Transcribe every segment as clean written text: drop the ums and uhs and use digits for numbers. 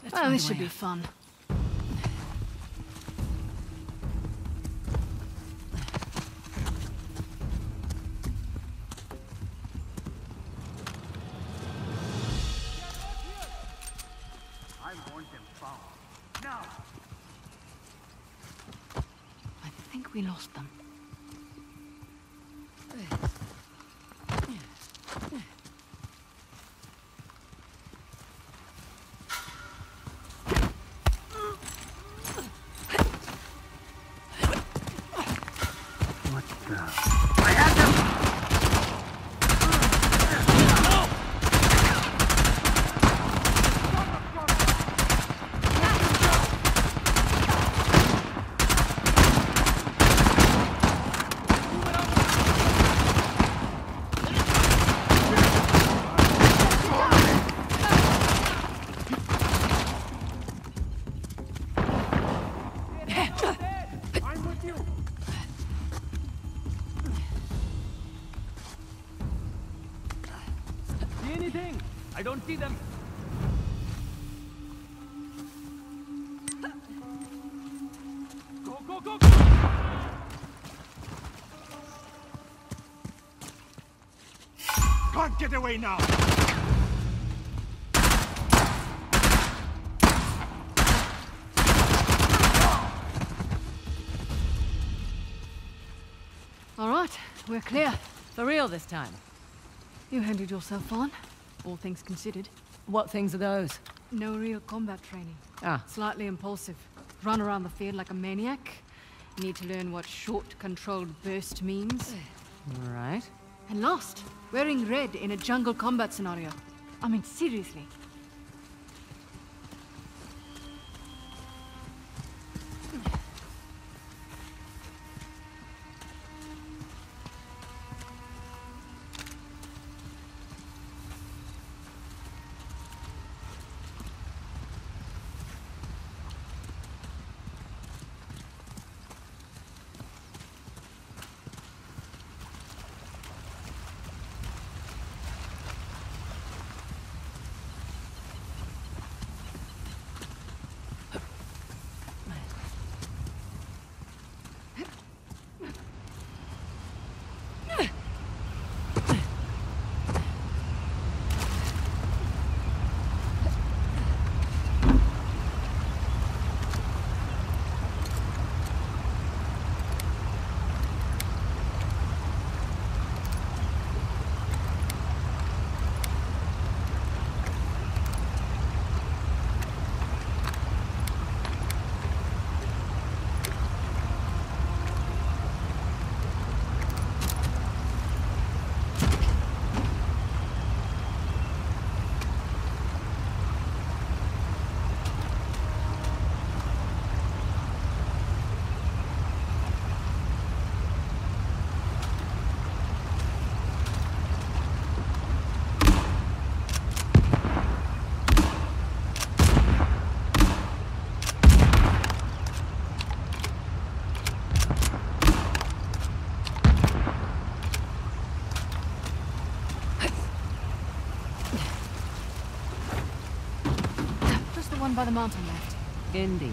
Oh, this should be fun. I want them found. Now! I think we lost them. What the? I have them! I'm with you! See anything? I don't see them. Go, go, go, go! Can't get away now! All right, we're clear. For real this time. You handled yourself on, all things considered. What things are those? No real combat training. Ah, Slightly impulsive. Run around the field like a maniac. Need to learn what short, controlled burst means. right. And last, wearing red in a jungle combat scenario. I mean, seriously. Just the one by the mountain left. Indeed.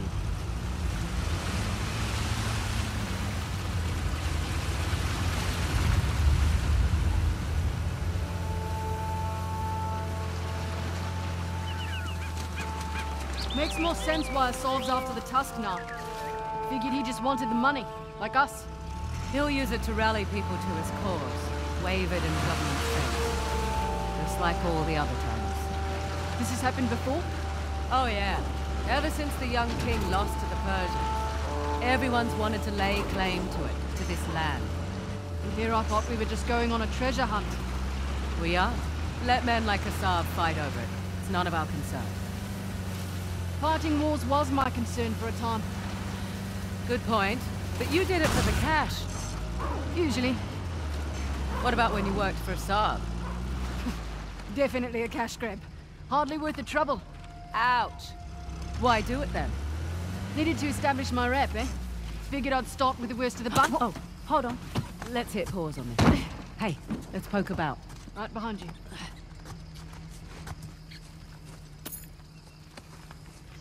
Makes more sense why Assault's after the tusk now. Figured he just wanted the money, like us. He'll use it to rally people to his cause. Wave it in government face. Just like all the other times. This has happened before? Oh yeah. Ever since the young king lost to the Persians, everyone's wanted to lay claim to it, to this land. And here I thought we were just going on a treasure hunt. We are. Let men like Assad fight over it. It's none of our concern. Fighting wars was my concern for a time. Good point. But you did it for the cash. Usually. What about when you worked for Assad? Definitely a cash grab. Hardly worth the trouble. Ouch. Why do it then? Needed to establish my rep, eh? Figured I'd start with the worst of the bunch. Oh, hold on. Let's hit pause on this. Hey, let's poke about. Right behind you.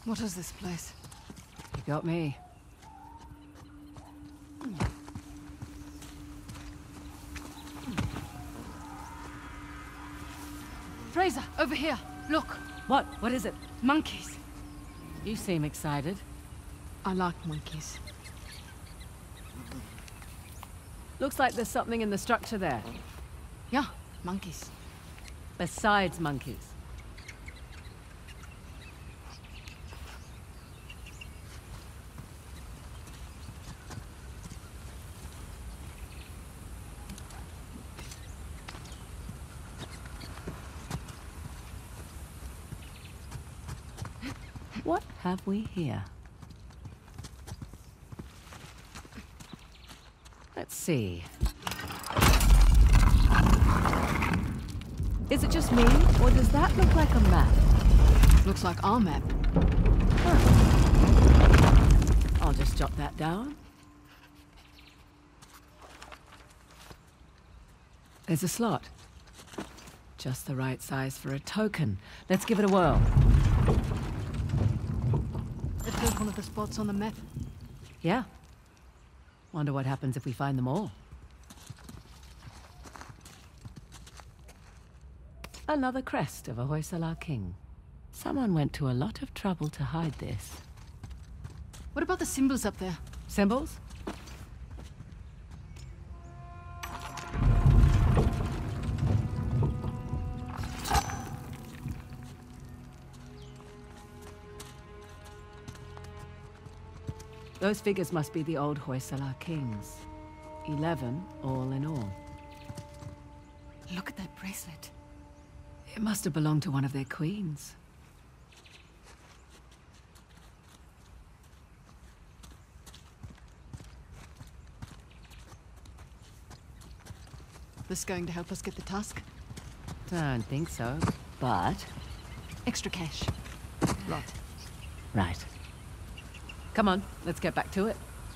What is this place? You got me. Fraser, over here. Look, What? What is it? monkeys. You seem excited. I like monkeys. Looks like there's something in the structure there. Yeah, monkeys. Besides monkeys. What have we here? Let's see. Is it just me, or does that look like a map? Looks like our map. I'll just jot that down. There's a slot. Just the right size for a token. Let's give it a whirl. If there's one of the spots on the map. Yeah. Wonder what happens if we find them all. Another crest of a Hoysala king. Someone went to a lot of trouble to hide this. What about the symbols up there? Symbols? Those figures must be the old Hoysala kings. 11 all in all. Look at that bracelet. It must have belonged to one of their queens. This going to help us get the tusk? Don't think so, but... Extra cash. Right. Right. Come on, let's get back to it.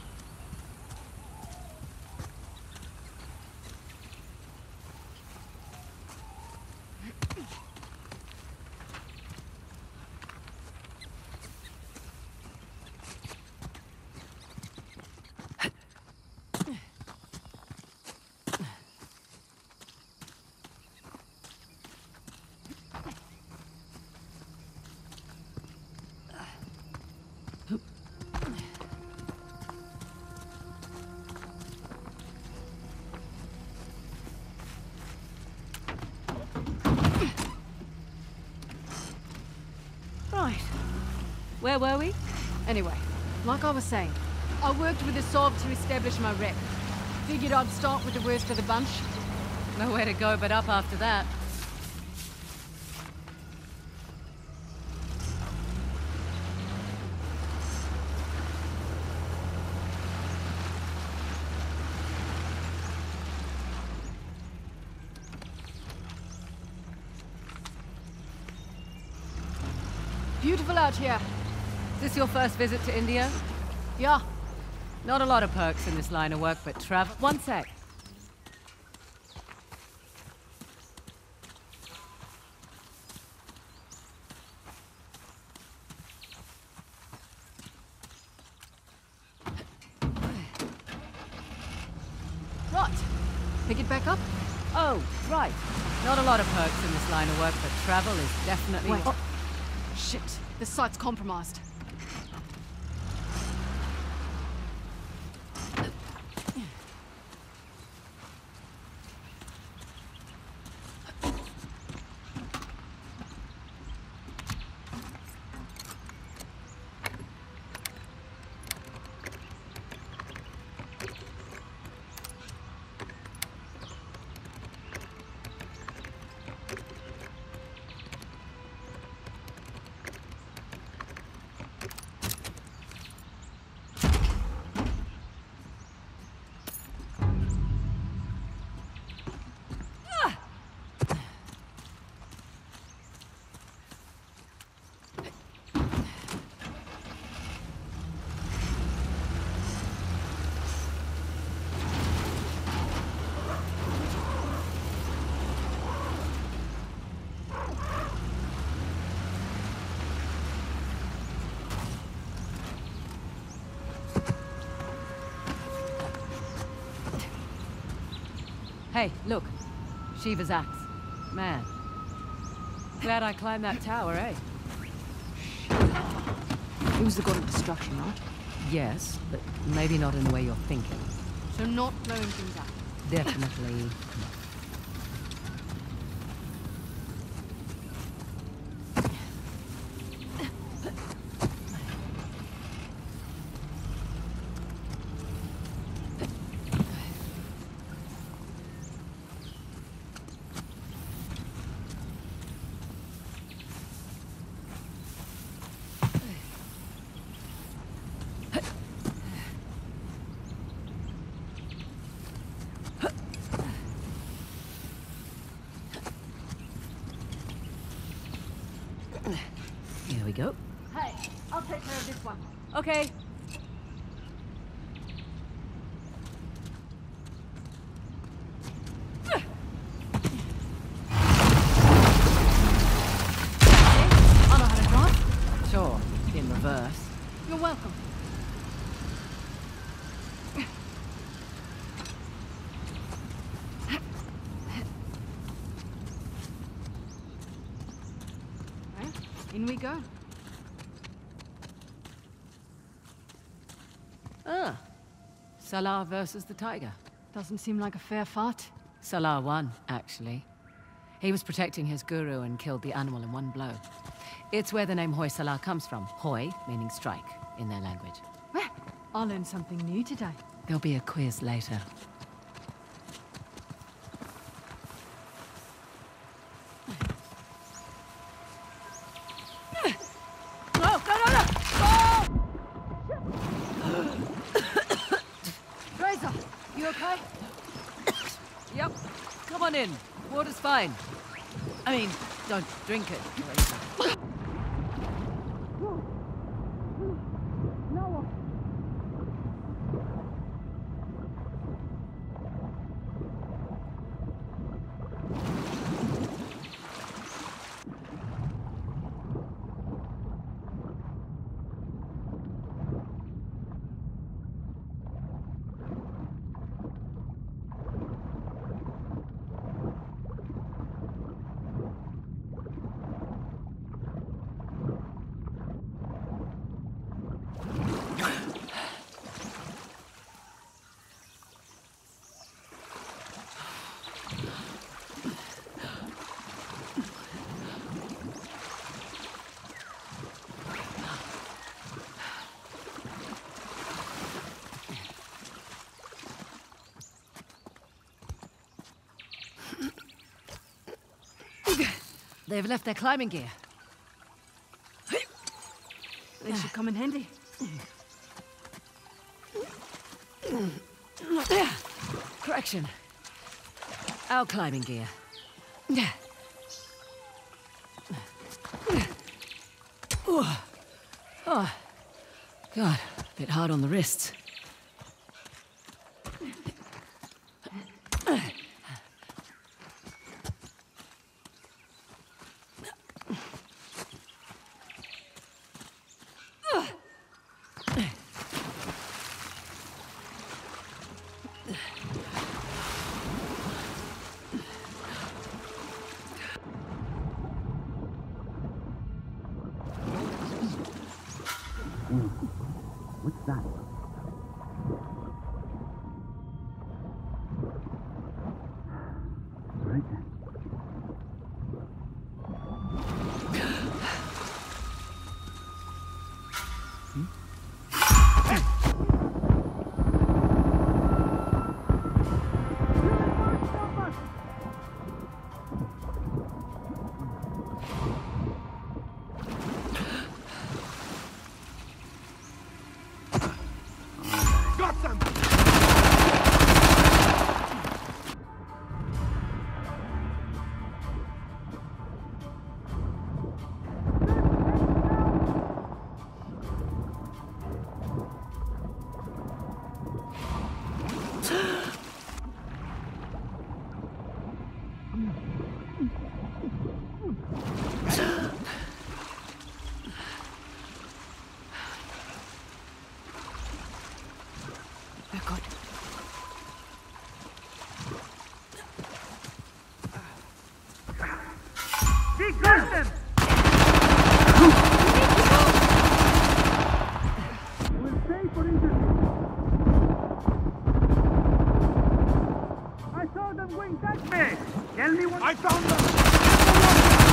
Right. Where were we? Anyway, like I was saying, I worked with the Sov to establish my rep. Figured I'd start with the worst of the bunch. Nowhere to go but up after that. Beautiful out here. Is this your first visit to India? Yeah. Not a lot of perks in this line of work, but travel... One sec. Right. Pick it back up? Oh, right. Not a lot of perks in this line of work, but travel is definitely... Wait. Oh. Shit. The site's compromised. Hey, look. Shiva's axe. Man. Glad I climbed that tower, eh? He was the god of destruction, right? Yes, but maybe not in the way you're thinking. So not blowing things up. Definitely not. Here we go. Hey, I'll take care of this one. Okay. I know how to drive. Sure, in reverse. You're welcome. Right, in we go. Ah. Salah versus the tiger. Doesn't seem like a fair fight. Salah won, actually. He was protecting his guru and killed the animal in one blow. It's where the name Hoysala comes from. Hoy, meaning strike, in their language. Well, I learned something new today. There'll be a quiz later. No, no, no, no! Oh! Razor, you okay? Yep. Come on in. Water's fine. I mean, don't drink it or anything. They've left their climbing gear. They should come in handy. Correction. Our climbing gear. Oh, God, a bit hard on the wrists. What's that? Right then. We got them! We'll pay for injury. I saw them going that way. Tell me what... I found them!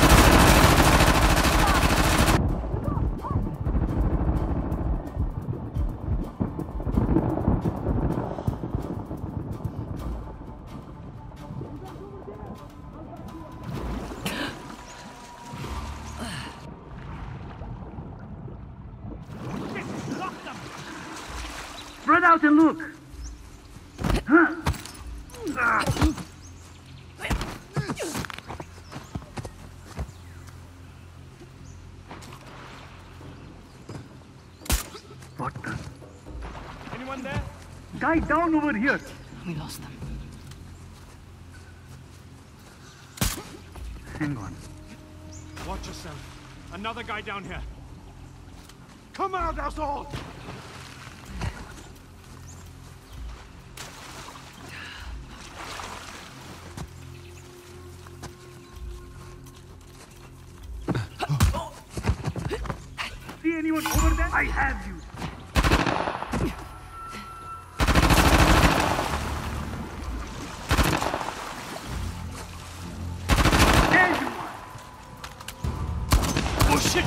Spread out and look! What the? Anyone there? Guy down over here! We lost them. Hang on. Watch yourself. Another guy down here. Come out, asshole! See anyone over there? I have you. There you are. Oh shit!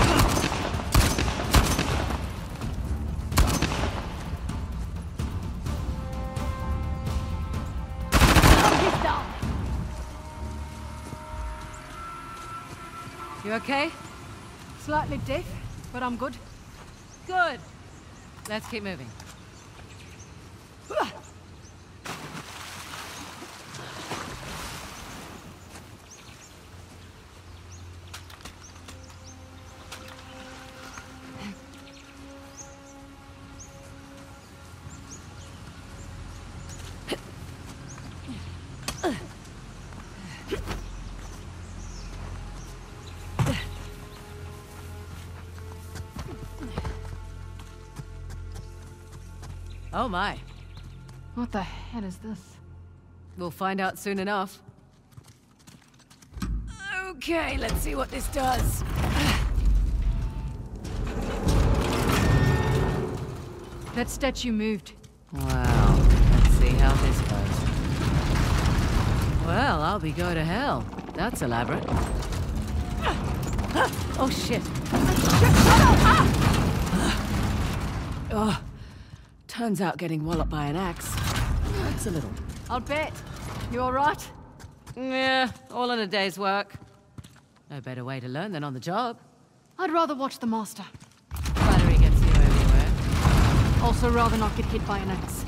He's down. You okay? Slightly deaf, but I'm good. Good. Let's keep moving. Oh my. What the hell is this? We'll find out soon enough. Okay, let's see what this does. That statue moved. Wow. Let's see how this goes. Well, I'll be going to hell. That's elaborate. Oh shit. Oh. Turns out getting walloped by an axe hurts a little. I'll bet. You all right? Yeah, all in a day's work. No better way to learn than on the job. I'd rather watch the master. Flattery gets you everywhere. Also rather not get hit by an axe.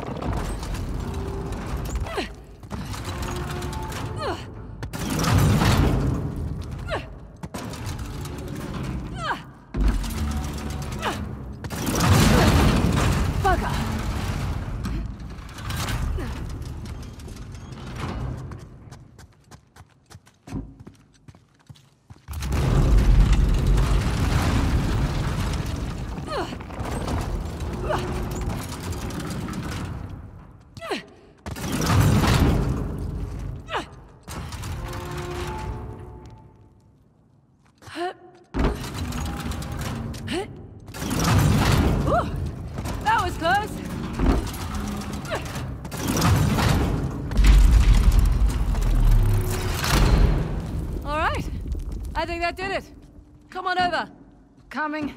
That was close. All right. I think that did it. Come on over. Coming.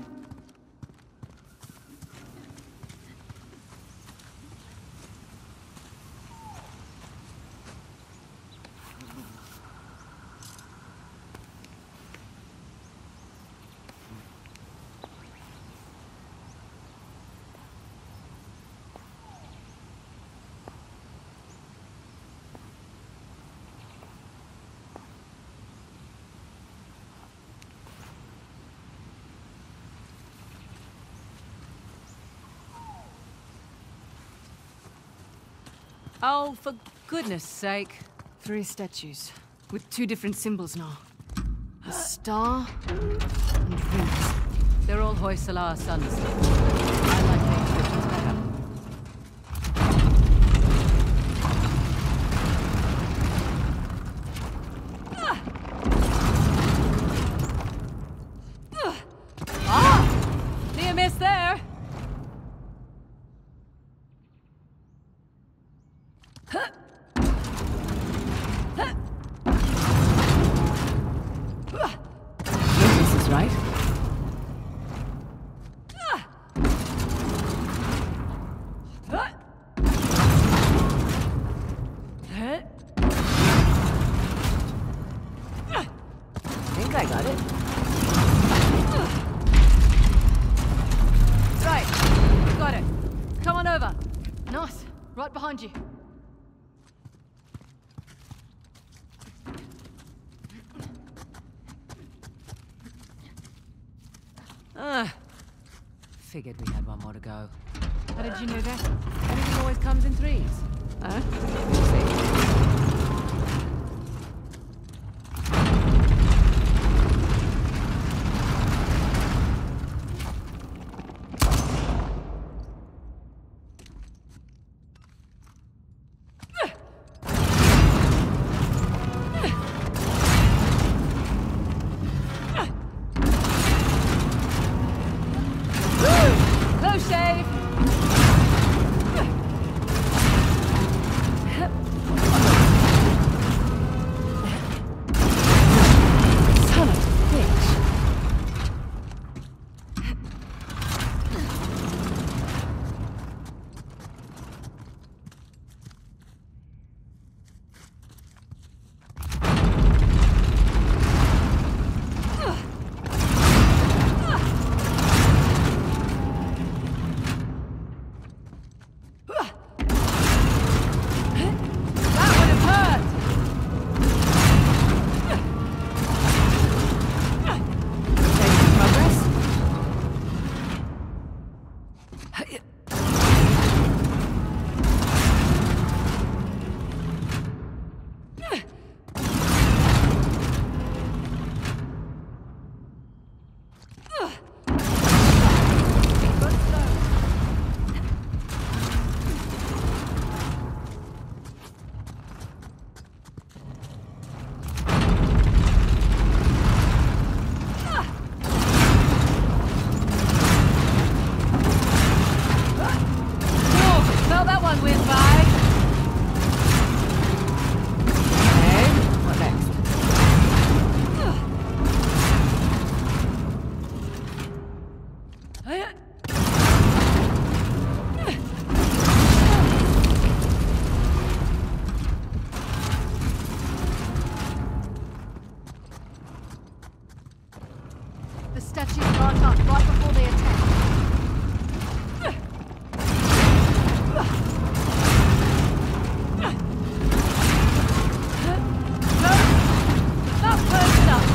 Oh, for goodness sake. 3 statues, with 2 different symbols now. A star and rings. They're all Hoysala sons. I like the inscriptions better. this, right? I think I got it. Right, got it. Come on over. Nice. Right behind you. Figured we had one more to go. How did you know that? Everything always comes in threes. Huh? Close shave! Son of a bitch! The statues marked up right before they attack. Not close enough!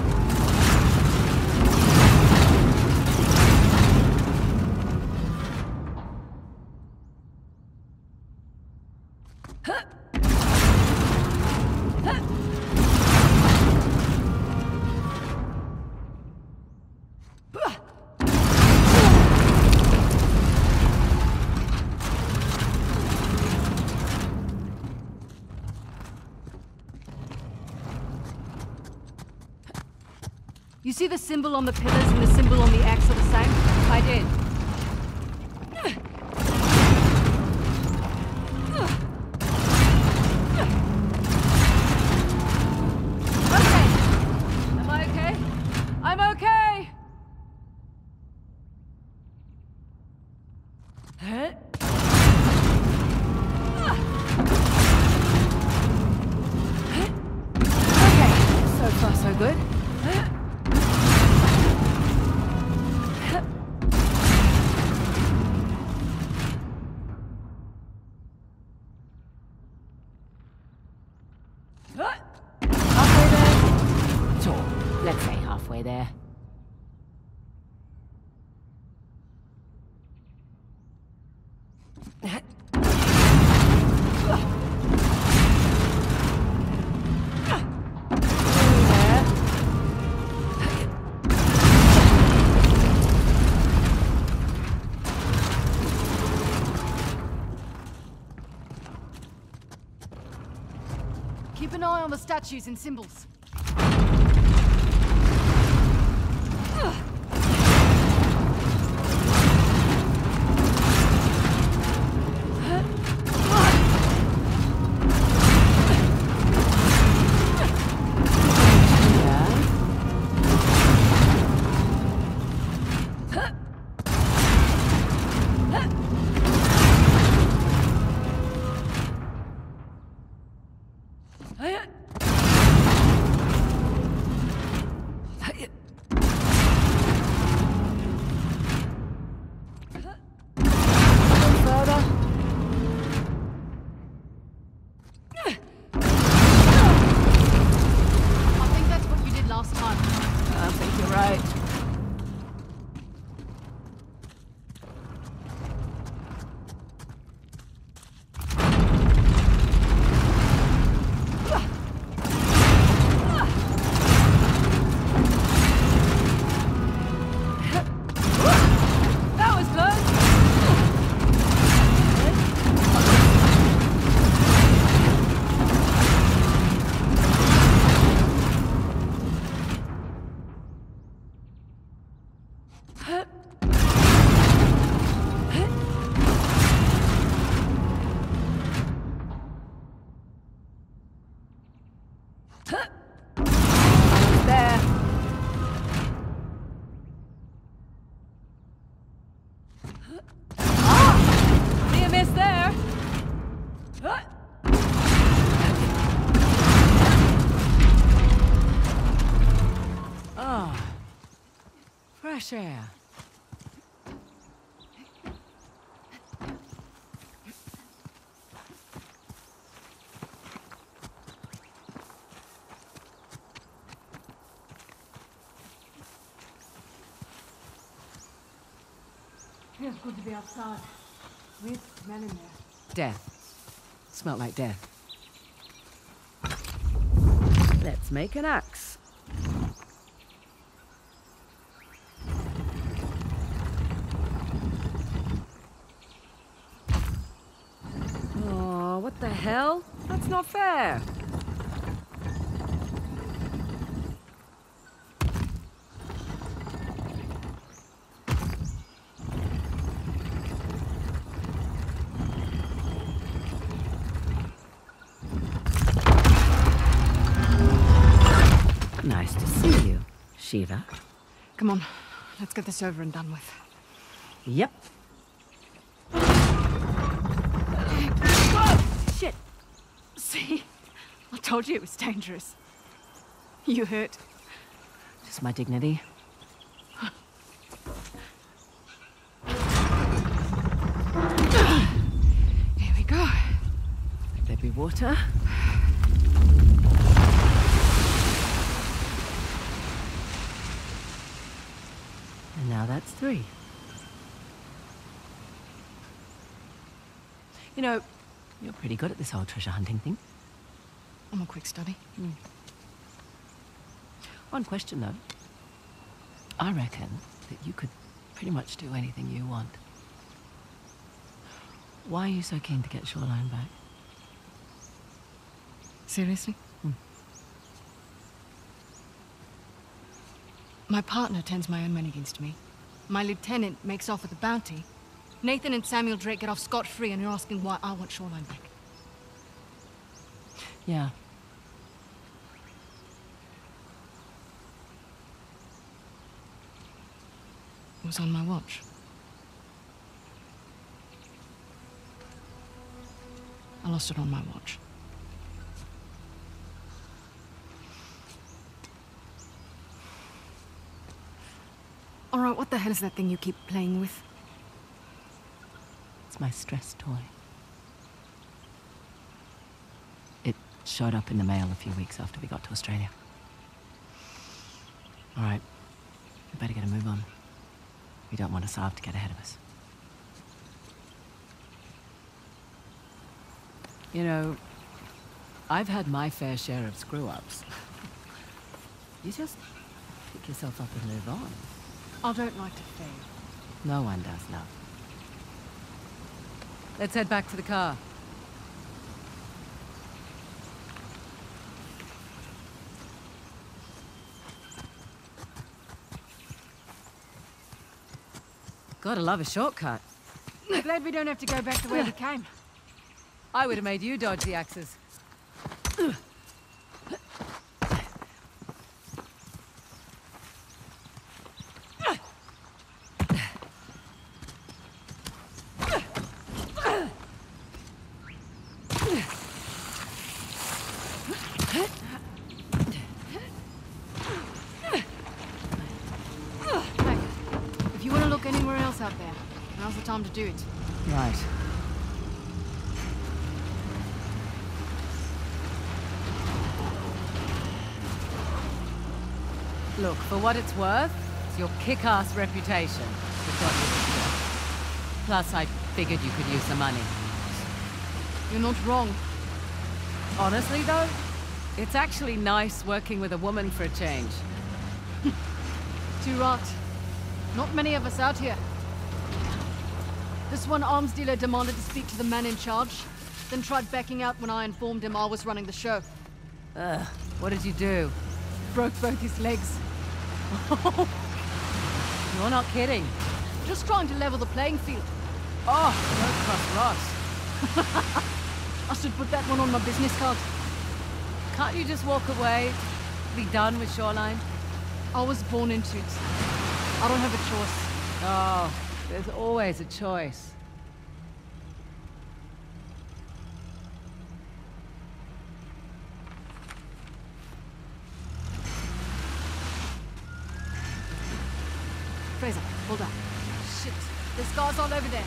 You see the symbol on the pillars and the symbol on the axe are the same? I did. Okay. Am I okay? I'm okay! Okay, so far so good. Halfway there? Sure, let's say halfway there. Keep an eye on the statues and symbols. fresh air. Feels good to be outside. With men in there. Death. Smelled like death. Let's make an axe. Oh, what the hell? That's not fair. Nice to see you, Shiva. Come on, let's get this over and done with. Yep. Whoa! Shit! See? I told you it was dangerous. You hurt. Just my dignity. Here we go. Let there be water. And now that's 3. You know, you're pretty good at this whole treasure hunting thing. I'm a quick study. One question, though. I reckon that you could pretty much do anything you want. Why are you so keen to get Shoreline back? Seriously? My partner turns my own men against me. My lieutenant makes off with the bounty. Nathan and Samuel Drake get off scot-free, and you're asking why I want Shoreline back. Yeah. It was on my watch. I lost it on my watch. All right, what the hell is that thing you keep playing with? It's my stress toy. It showed up in the mail a few weeks after we got to Australia. All right. We better get a move on. We don't want Asav to get ahead of us. You know, I've had my fair share of screw-ups. You just pick yourself up and move on. I don't like to fail. No one does, love. Let's head back to the car. Gotta love a shortcut. Glad we don't have to go back the way we came. I would have made you dodge the axes. Hey, if you want to look anywhere else out there, now's the time to do it. Right. Look, for what it's worth, it's your kick-ass reputation that got you this job. Plus, I figured you could use some money. You're not wrong. Honestly, though, it's actually nice working with a woman for a change. Too right. Not many of us out here. This one arms dealer demanded to speak to the man in charge, then tried backing out when I informed him I was running the show. Ugh, what did you do? Broke both his legs. You're not kidding. Just trying to level the playing field. Oh, don't trust Ross. I should put that one on my business card. Can't you just walk away? Be done with Shoreline? I was born into it. I don't have a choice. Oh, there's always a choice. Fraser, hold up. Shit, there's scars all over there.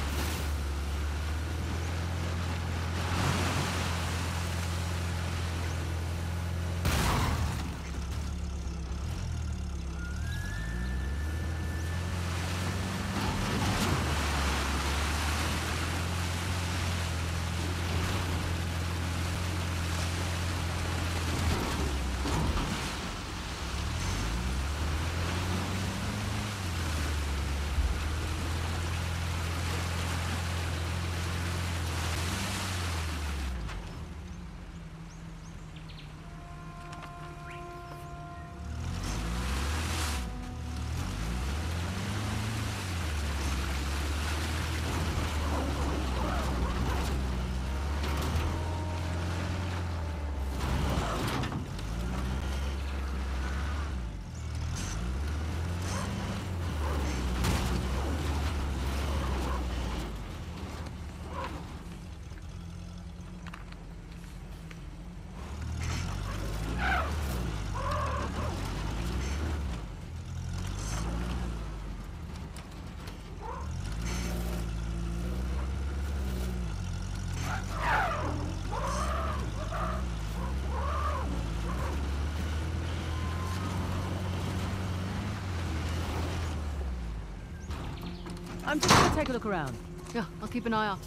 I'm just gonna take a look around. Yeah, I'll keep an eye out.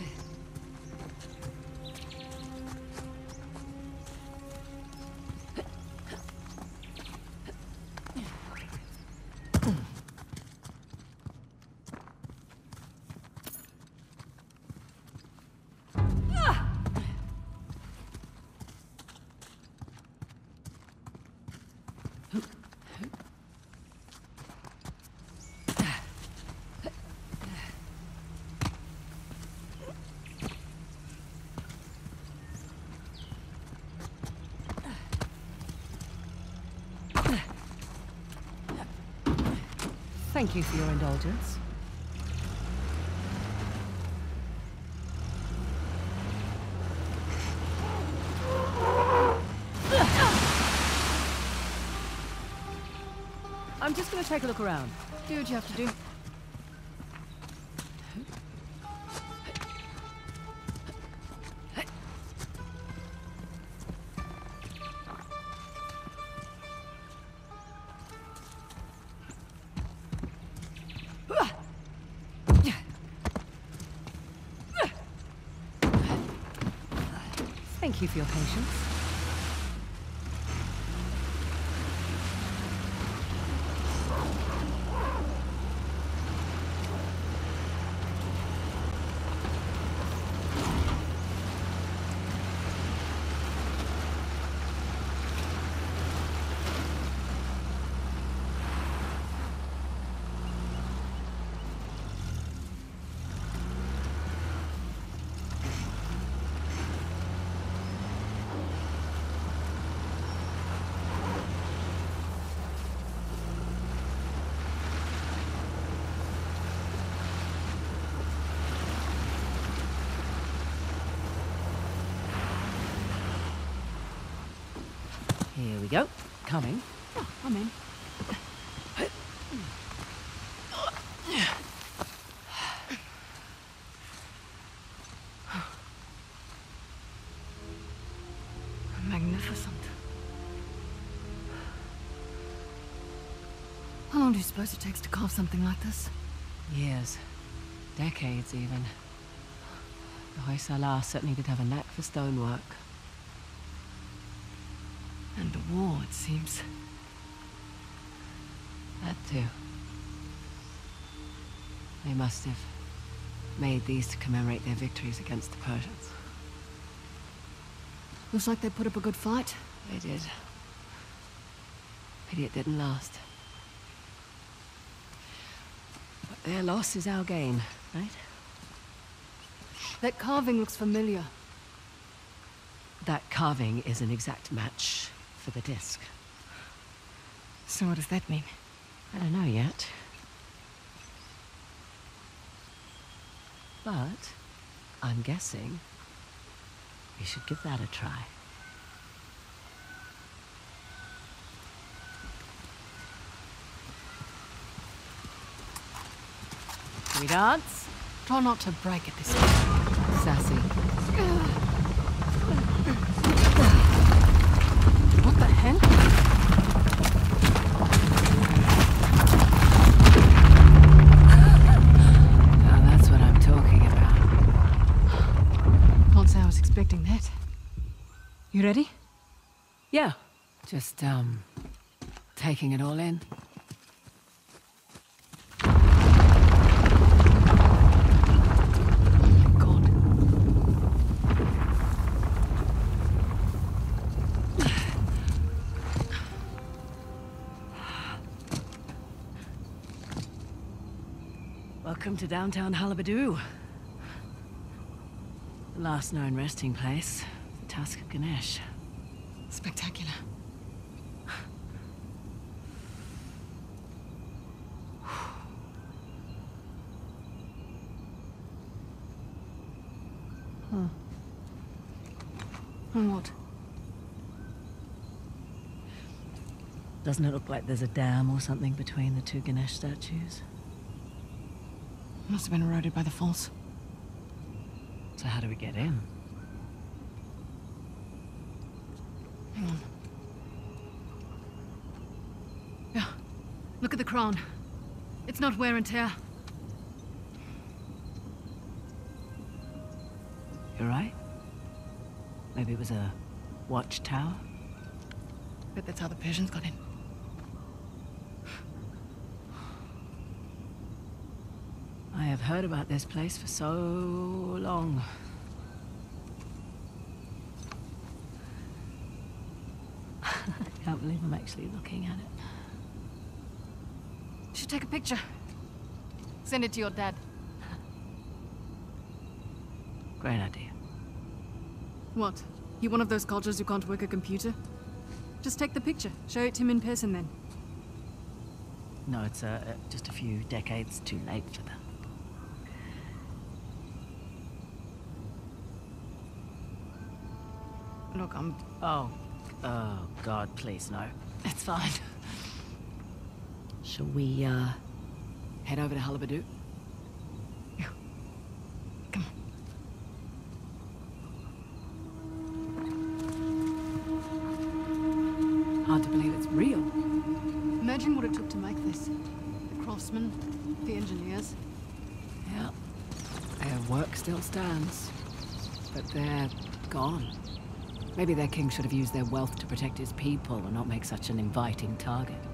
Thank you for your indulgence. I'm just gonna take a look around. Do what you have to do. Thank you for your patience. Here we go. Coming. Oh, I'm in. Magnificent. How long do you suppose it takes to carve something like this? Years. Decades, even. The Hoysala certainly did have a knack for stonework. And the war, it seems. That too. They must have made these to commemorate their victories against the Persians. Looks like they put up a good fight. They did. Pity it didn't last. But their loss is our gain, right? That carving looks familiar. That carving is an exact match for the disc. So what does that mean? I don't know yet. But I'm guessing we should give that a try. we dance? Try not to break it this time. Sassy. What the hell? Now that's what I'm talking about. Can't say I was expecting that. You ready? Yeah. Just, taking it all in. Welcome to downtown Halabadu. The last known resting place, the Tusk of Ganesh. Spectacular. And what? Doesn't it look like there's a dam or something between the two Ganesh statues? Must have been eroded by the falls. So how do we get in? Hang on. Yeah. Look at the crown. It's not wear and tear. You're right. Maybe it was a watchtower? Bet that's how the Persians got in. I have heard about this place for so long. I can't believe I'm actually looking at it. You should take a picture. Send it to your dad. Great idea. What? You one of those cultures who can't work a computer? Just take the picture. Show it to him in person then. No, it's just a few decades too late for that. Look, I'm... Oh, God, please, no. It's fine. Shall we, head over to Halabadu? Yeah. Come on. Hard to believe it's real. Imagine what it took to make this. The craftsmen, the engineers. Yeah. Their work still stands. But they're gone. Maybe their king should have used their wealth to protect his people and not make such an inviting target.